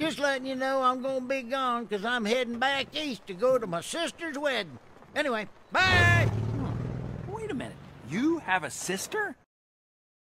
Just letting you know I'm gonna be gone, 'cause I'm heading back east to go to my sister's wedding. Anyway, bye! Wait a minute. You have a sister?